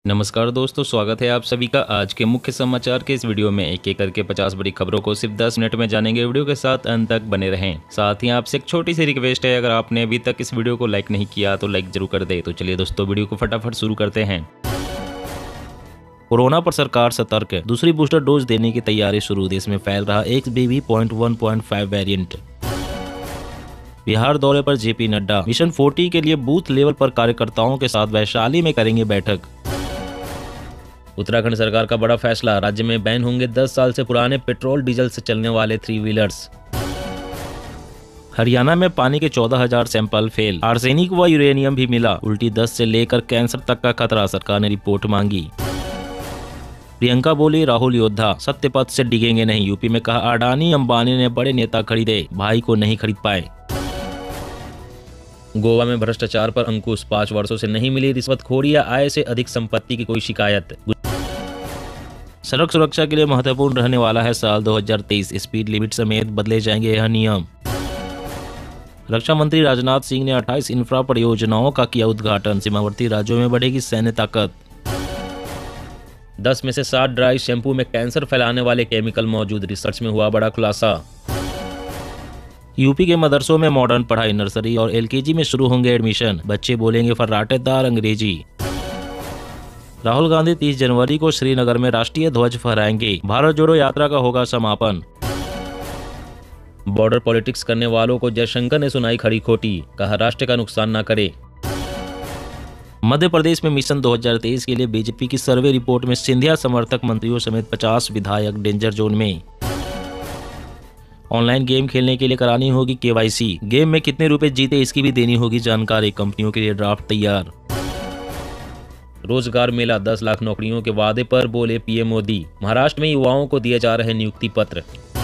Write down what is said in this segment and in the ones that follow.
नमस्कार दोस्तों, स्वागत है आप सभी का आज के मुख्य समाचार के इस वीडियो में। एक एक करके 50 बड़ी खबरों को सिर्फ 10 मिनट में जानेंगे। वीडियो के साथ अंत तक बने रहें। साथ ही आपसे एक छोटी सी रिक्वेस्ट है, अगर आपने अभी तक इस वीडियो को लाइक नहीं किया तो लाइक जरूर कर दे। तो चलिए दोस्तों, वीडियो को फटाफट शुरू करते हैं। कोरोना पर सरकार सतर्क, दूसरी बूस्टर डोज देने की तैयारी शुरू। देश में फैल रहा XBB.1.5 वेरिएंट। बिहार दौरे पर जेपी नड्डा। मिशन 40 के लिए बूथ लेवल पर कार्यकर्ताओं के साथ वैशाली में करेंगे बैठक। उत्तराखंड सरकार का बड़ा फैसला, राज्य में बैन होंगे 10 साल से पुराने पेट्रोल डीजल से चलने वाले 3 व्हीलर्स। हरियाणा में पानी के 14,000 सैंपल फेल। आर्सेनिक व यूरेनियम भी मिला। उल्टी दस्त से लेकर कैंसर तक का खतरा, सरकार ने रिपोर्ट मांगी। प्रियंका बोली, राहुल योद्धा, सत्य पथ से डिगेंगे नहीं। यूपी में कहा, अडानी अंबानी ने बड़े नेता खरीदे, भाई को नहीं खरीद पाए। गोवा में भ्रष्टाचार पर अंकुश, 5 वर्षों से नहीं मिली रिश्वतखोरी या आय से अधिक संपत्ति की कोई शिकायत। सड़क सुरक्षा के लिए महत्वपूर्ण रहने वाला है साल 2023। स्पीड लिमिट समेत बदले जाएंगे यह नियम। रक्षा मंत्री राजनाथ सिंह ने 28 इंफ्रा परियोजनाओं का किया उद्घाटन। सीमावर्ती राज्यों में बढ़ेगी सैन्य ताकत। 10 में से 7 ड्राई शैम्पू में कैंसर फैलाने वाले केमिकल मौजूद, रिसर्च में हुआ बड़ा खुलासा। यूपी के मदरसों में मॉडर्न पढ़ाई, नर्सरी और LKG में शुरू होंगे एडमिशन। बच्चे बोलेंगे फर्राटेदार अंग्रेजी। राहुल गांधी 30 जनवरी को श्रीनगर में राष्ट्रीय ध्वज फहराएंगे। भारत जोड़ो यात्रा का होगा समापन। बॉर्डर पॉलिटिक्स करने वालों को जयशंकर ने सुनाई खरी खोटी, कहा राष्ट्र का नुकसान न करे। मध्य प्रदेश में मिशन 2023 के लिए बीजेपी की सर्वे रिपोर्ट में सिंधिया समर्थक मंत्रियों समेत 50 विधायक डेंजर जोन में। ऑनलाइन गेम खेलने के लिए करानी होगी KYC। गेम में कितने रुपए जीते इसकी भी देनी होगी जानकारी। कंपनियों के लिए ड्राफ्ट तैयार। रोजगार मेला, 10 लाख नौकरियों के वादे पर बोले PM मोदी। महाराष्ट्र में युवाओं को दिए जा रहे नियुक्ति पत्र।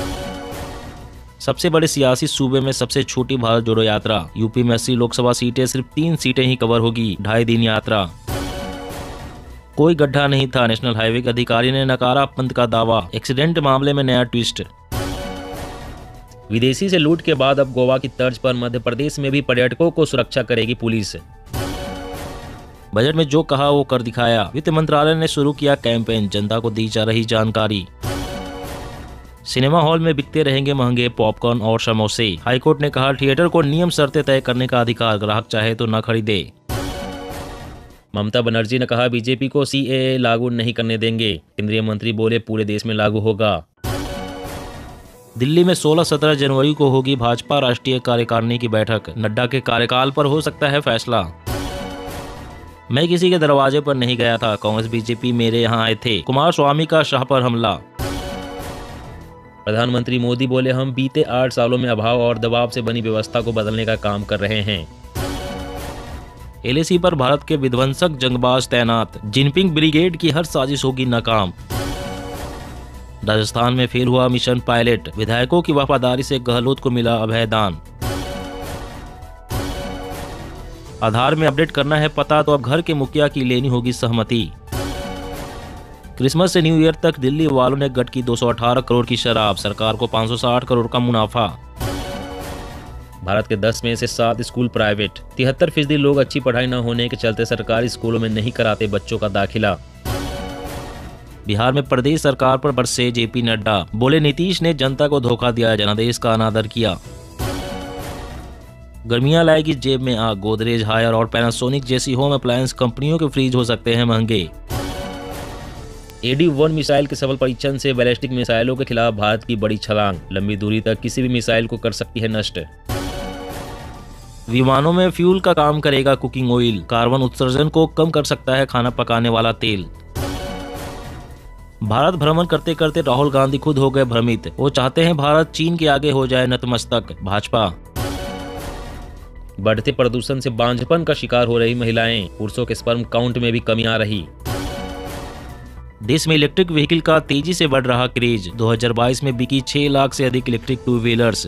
सबसे बड़े सियासी सूबे में सबसे छोटी भारत जोड़ो यात्रा। यूपी में 80 लोकसभा सीटें, सिर्फ 3 सीटें ही कवर होगी। 2.5 दिन यात्रा। कोई गड्ढा नहीं था, नेशनल हाईवे के अधिकारी ने नकारा पंत का दावा। एक्सीडेंट मामले में नया ट्विस्ट। विदेशी से लूट के बाद अब गोवा की तर्ज पर मध्य प्रदेश में भी पर्यटकों को सुरक्षा करेगी पुलिस। बजट में जो कहा वो कर दिखाया। वित्त मंत्रालय ने शुरू किया कैंपेन, जनता को दी जा रही जानकारी। सिनेमा हॉल में बिकते रहेंगे महंगे पॉपकॉर्न और समोसे। हाईकोर्ट ने कहा, थिएटर को नियम शर्तें तय करने का अधिकार, ग्राहक चाहे तो न खरीदे। ममता बनर्जी ने कहा, बीजेपी को CAA लागू नहीं करने देंगे। केंद्रीय मंत्री बोले, पूरे देश में लागू होगा। दिल्ली में 16-17 जनवरी को होगी भाजपा राष्ट्रीय कार्यकारिणी की बैठक। नड्डा के कार्यकाल पर हो सकता है फैसला। मैं किसी के दरवाजे पर नहीं गया था, कांग्रेस BJP मेरे यहां आए थे। कुमार स्वामी का शाह पर हमला। प्रधानमंत्री मोदी बोले, हम बीते 8 सालों में अभाव और दबाव से बनी व्यवस्था को बदलने का काम कर रहे हैं। LAC पर भारत के विध्वंसक जंगबाज तैनात। जिनपिंग ब्रिगेड की हर साजिश होगी नाकाम। राजस्थान में फेल हुआ मिशन पायलट। विधायकों की वफादारी से गहलोत को मिला अभयदान। आधार में अपडेट करना है पता तो अब घर के मुखिया की लेनी होगी सहमति। क्रिसमस से न्यू ईयर तक दिल्ली वालों ने गट की 218 करोड़ की शराब, सरकार को 560 करोड़ का मुनाफा। भारत के 10 में से 7 स्कूल प्राइवेट। 73% लोग अच्छी पढ़ाई न होने के चलते सरकारी स्कूलों में नहीं कराते बच्चों का दाखिला। बिहार में प्रदेश सरकार पर बरसे जेपी नड्डा। बोले, नीतीश ने जनता को धोखा दिया, जनादेश का अनादर किया। गर्मियां लाएगी जेब में आग। गोदरेज, हायर और पैनासोनिक जैसी होम अप्लायंस कंपनियों के फ्रिज हो सकते हैं महंगे। AD-1 मिसाइल के सफल परीक्षण से बैलिस्टिक मिसाइलों के खिलाफ भारत की बड़ी छलांग। लंबी दूरी तक किसी भी मिसाइल को कर सकती है नष्ट। विमानों में फ्यूल का काम करेगा कुकिंग ऑयल। कार्बन उत्सर्जन को कम कर सकता है खाना पकाने वाला तेल। भारत भ्रमण करते करते राहुल गांधी खुद हो गए भ्रमित। वो चाहते हैं भारत चीन के आगे हो जाए नतमस्तक। भाजपा। बढ़ते प्रदूषण से बांझपन का शिकार हो रही महिलाएं। पुरुषों के स्पर्म काउंट में भी कमी आ रही। देश में इलेक्ट्रिक व्हीकल का तेजी से बढ़ रहा क्रेज। 2022 में बिकी 6 लाख से अधिक इलेक्ट्रिक 2 व्हीलर्स।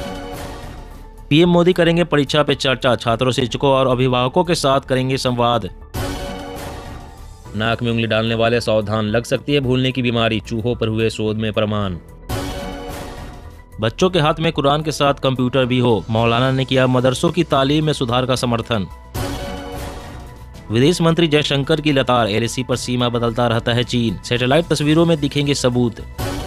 PM मोदी करेंगे परीक्षा पे चर्चा। छात्रों, शिक्षकों और अभिभावकों के साथ करेंगे संवाद। नाक में उंगली डालने वाले सावधान, लग सकती है भूलने की बीमारी। चूहों पर हुए शोध में प्रमाण। बच्चों के हाथ में कुरान के साथ कंप्यूटर भी हो। मौलाना ने किया मदरसों की तालीम में सुधार का समर्थन। विदेश मंत्री जयशंकर की लगातार LAC पर सीमा बदलता रहता है चीन, सैटेलाइट तस्वीरों में दिखेंगे सबूत।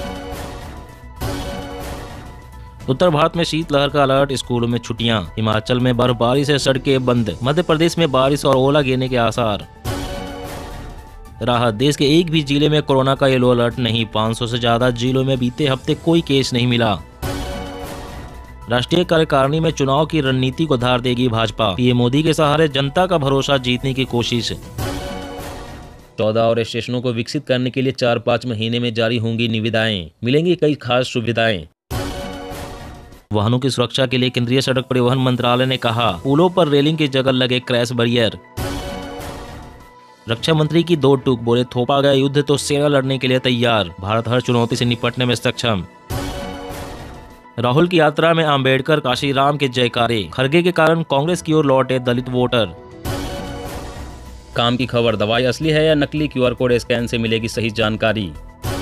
उत्तर भारत में शीतलहर का अलर्ट, स्कूलों में छुट्टियां। हिमाचल में बर्फबारी से सड़कें बंद। मध्य प्रदेश में बारिश और ओला गिरने के आसार। राहत, देश के एक भी जिले में कोरोना का येलो अलर्ट नहीं। 500 से ज्यादा जिलों में बीते हफ्ते कोई केस नहीं मिला। राष्ट्रीय कार्यकारिणी में चुनाव की रणनीति को धार देगी भाजपा। पीएम मोदी के सहारे जनता का भरोसा जीतने की कोशिश। 14 और स्टेशनों को विकसित करने के लिए 4-5 महीने में जारी होंगी निविदाएं। मिलेंगी कई खास सुविधाएं। वाहनों की सुरक्षा के लिए केंद्रीय सड़क परिवहन मंत्रालय ने कहा, पुलों पर रेलिंग की जगह लगे क्रैश बैरियर। रक्षा मंत्री की दो टूक, बोले थोपा गया युद्ध तो सेना लड़ने के लिए तैयार। भारत हर चुनौती से निपटने में सक्षम। राहुल की यात्रा में अंबेडकर काशीराम के जयकारे। खरगे के कारण कांग्रेस की ओर लौटे दलित वोटर। काम की खबर, दवाई असली है या नकली, QR कोड स्कैन से मिलेगी सही जानकारी।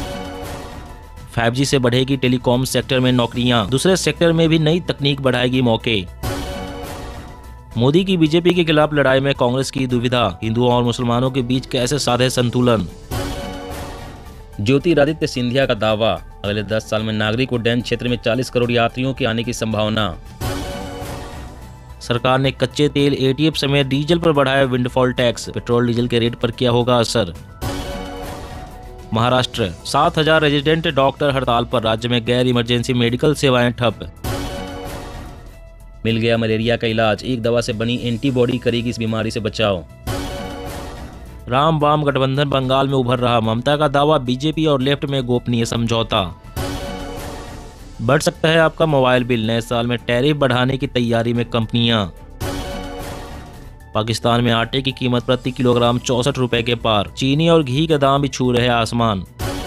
5G से बढ़ेगी टेलीकॉम सेक्टर में नौकरियां। दूसरे सेक्टर में भी नई तकनीक बढ़ाएगी मौके। मोदी की बीजेपी के खिलाफ लड़ाई में कांग्रेस की दुविधा। हिंदुओं और मुसलमानों के बीच कैसे साधे संतुलन। ज्योतिरादित्य सिंधिया का दावा, अगले 10 साल में नागरिक उड्डयन क्षेत्र में 40 करोड़ यात्रियों के आने की संभावना। सरकार ने कच्चे तेल, ATF समेत डीजल पर बढ़ाया विंडफॉल टैक्स। पेट्रोल डीजल के रेट पर क्या होगा असर। महाराष्ट्र, 7,000 रेजिडेंट डॉक्टर हड़ताल पर। राज्य में गैर इमरजेंसी मेडिकल सेवाएं ठप। मिल गया मलेरिया का इलाज, एक दवा से बनी एंटीबॉडी करेगी इस बीमारी से बचाव। राम वाम गठबंधन बंगाल में उभर रहा। ममता का दावा, बीजेपी और लेफ्ट में गोपनीय समझौता। बढ़ सकता है आपका मोबाइल बिल। नए साल में टैरिफ बढ़ाने की तैयारी में कंपनियां। पाकिस्तान में आटे की कीमत प्रति किलोग्राम 64 रुपए के पार। चीनी और घी के दाम भी छू रहे आसमान।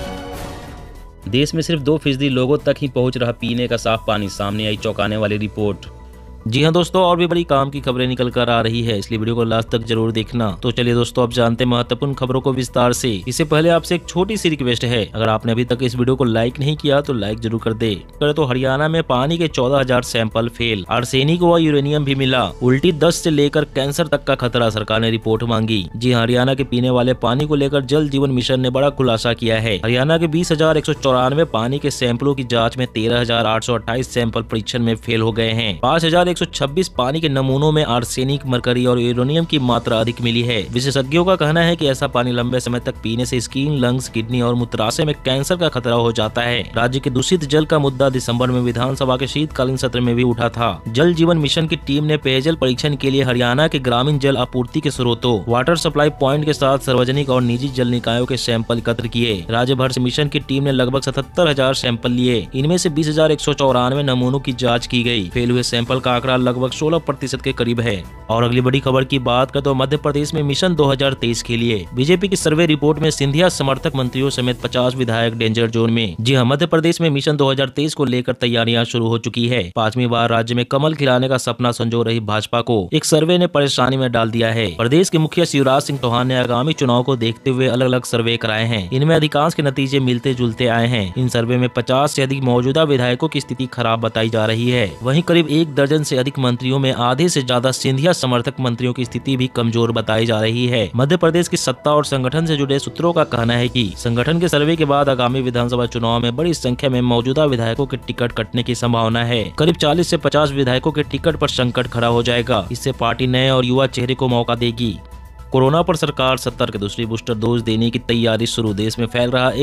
देश में सिर्फ 2% लोगों तक ही पहुंच रहा पीने का साफ पानी, सामने आई चौंकाने वाली रिपोर्ट। जी हाँ दोस्तों, और भी बड़ी काम की खबरें निकल कर आ रही है, इसलिए वीडियो को लास्ट तक जरूर देखना। तो चलिए दोस्तों, अब जानते हैं महत्वपूर्ण खबरों को विस्तार से। इससे पहले आपसे एक छोटी सी रिक्वेस्ट है, अगर आपने अभी तक इस वीडियो को लाइक नहीं किया तो लाइक जरूर कर दे। तो हरियाणा में पानी के 14,000 सैंपल फेल। आर्सेनिक व यूरेनियम भी मिला। उल्टी, दस्त से लेकर कैंसर तक का खतरा, सरकार ने रिपोर्ट मांगी। जी हाँ, हरियाणा के पीने वाले पानी को लेकर जल जीवन मिशन ने बड़ा खुलासा किया है। हरियाणा के 20,194 पानी के सैंपलों की जाँच में 13,828 सैंपल परीक्षण में फेल हो गए हैं। 5,126 पानी के नमूनों में आर्सेनिक, मरकरी और यूरेनियम की मात्रा अधिक मिली है। विशेषज्ञों का कहना है कि ऐसा पानी लंबे समय तक पीने से स्किन, लंग्स, किडनी और मूत्राशय में कैंसर का खतरा हो जाता है। राज्य के दूषित जल का मुद्दा दिसंबर में विधानसभा के शीतकालीन सत्र में भी उठा था। जल जीवन मिशन की टीम ने पेयजल परीक्षण के लिए हरियाणा के ग्रामीण जल आपूर्ति के स्रोतों, वाटर सप्लाई प्वाइंट के साथ सार्वजनिक और निजी जल निकायों के सैंपल एकत्र किए। राज्य भर से मिशन की टीम ने लगभग 77,000 सैंपल लिए। इनमें से 20,194 नमूनों की जाँच की गयी। फेल हुए सैंपल का आंकड़ा लगभग 16% के करीब है। और अगली बड़ी खबर की बात करें तो मध्य प्रदेश में मिशन 2023 के लिए बीजेपी की सर्वे रिपोर्ट में सिंधिया समर्थक मंत्रियों समेत 50 विधायक डेंजर जोन में। जी हां, मध्य प्रदेश में मिशन 2023 को लेकर तैयारियां शुरू हो चुकी है। 5वीं बार राज्य में कमल खिलाने का सपना संजो रही भाजपा को एक सर्वे ने परेशानी में डाल दिया है। प्रदेश के मुखिया शिवराज सिंह चौहान ने आगामी चुनाव को देखते हुए अलग अलग सर्वे कराए हैं। इनमें अधिकांश के नतीजे मिलते जुलते आए हैं। इन सर्वे में 50 से अधिक मौजूदा विधायकों की स्थिति खराब बताई जा रही है। वहीं करीब 1 दर्जन से अधिक मंत्रियों में आधे से ज्यादा सिंधिया समर्थक मंत्रियों की स्थिति भी कमजोर बताई जा रही है। मध्य प्रदेश की सत्ता और संगठन से जुड़े सूत्रों का कहना है कि संगठन के सर्वे के बाद आगामी विधानसभा चुनाव में बड़ी संख्या में मौजूदा विधायकों के टिकट कटने की संभावना है। करीब 40 से 50 विधायकों के टिकट पर संकट खड़ा हो जाएगा। इससे पार्टी नए और युवा चेहरे को मौका देगी। कोरोना पर सरकार सतर्क, दूसरी बूस्टर डोज देने की तैयारी शुरू। देश में फैल रहा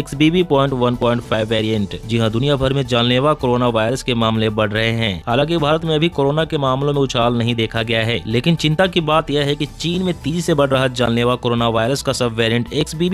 XBB.1.5 वेरिएंट। जी हां, दुनिया भर में जानलेवा कोरोना वायरस के मामले बढ़ रहे हैं। हालांकि भारत में अभी कोरोना के मामलों में उछाल नहीं देखा गया है, लेकिन चिंता की बात यह है कि चीन में तेजी से बढ़ रहा जानलेवा कोरोना वायरस का सब वेरिएंट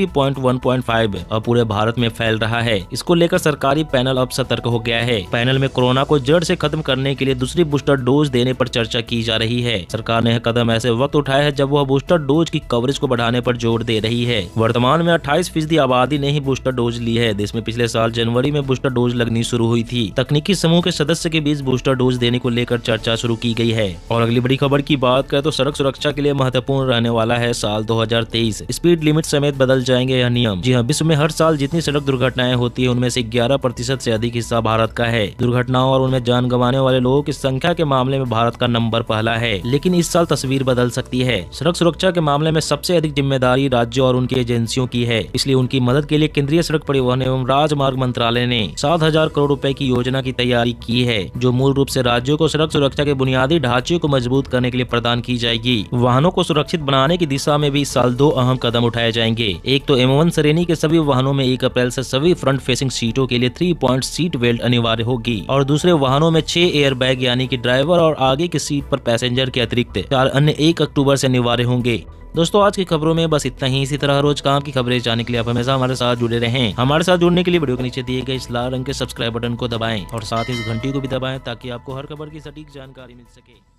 XBB.1.5 अब पूरे भारत में फैल रहा है। इसको लेकर सरकारी पैनल अब सतर्क हो गया है। पैनल में कोरोना को जड़ से खत्म करने के लिए दूसरी बूस्टर डोज देने पर चर्चा की जा रही है। सरकार ने यह कदम ऐसे वक्त उठाया है जब वह बूस्टर डोज की कवरेज को बढ़ाने पर जोर दे रही है। वर्तमान में 28% आबादी ने ही बूस्टर डोज ली है। देश में पिछले साल जनवरी में बूस्टर डोज लगनी शुरू हुई थी। तकनीकी समूह के सदस्य के बीच बूस्टर डोज देने को लेकर चर्चा शुरू की गई है। और अगली बड़ी खबर की बात करें तो सड़क सुरक्षा के लिए महत्वपूर्ण रहने वाला है साल 2023। स्पीड लिमिट समेत बदल जाएंगे यह नियम। जी हाँ, विश्व में हर साल जितनी सड़क दुर्घटनाएं होती है उनमें से 11% से अधिक हिस्सा भारत का है। दुर्घटनाओं और उनमें जान गंवाने वाले लोगों की संख्या के मामले में भारत का नंबर पहला है। लेकिन इस साल तस्वीर बदल सकती है। सड़क सुरक्षा के मामले में सबसे अधिक जिम्मेदारी राज्यों और उनकी एजेंसियों की है, इसलिए उनकी मदद के लिए केंद्रीय सड़क परिवहन एवं राजमार्ग मंत्रालय ने 7,000 करोड़ रुपए की योजना की तैयारी की है, जो मूल रूप से राज्यों को सड़क सुरक्षा के बुनियादी ढांचे को मजबूत करने के लिए प्रदान की जाएगी। वाहनों को सुरक्षित बनाने की दिशा में भी इस साल 2 अहम कदम उठाए जाएंगे। एक तो M1 श्रेणी के सभी वाहनों में 1 अप्रैल से सभी फ्रंट फेसिंग सीटों के लिए 3 पॉइंट सीट बेल्ट अनिवार्य होगी और दूसरे वाहनों में 6 एयर बैग यानी कि ड्राइवर और आगे की सीट पर पैसेंजर के अतिरिक्त 4 अन्य 1 अक्टूबर से अनिवार्य होंगे। दोस्तों आज की खबरों में बस इतना ही। इसी तरह रोज काम की खबरें जानने के लिए आप हमेशा हमारे साथ जुड़े रहें। हमारे साथ जुड़ने के लिए वीडियो के नीचे दिए गए इस लाल रंग के सब्सक्राइब बटन को दबाएं और साथ ही इस घंटी को भी दबाएं ताकि आपको हर खबर की सटीक जानकारी मिल सके।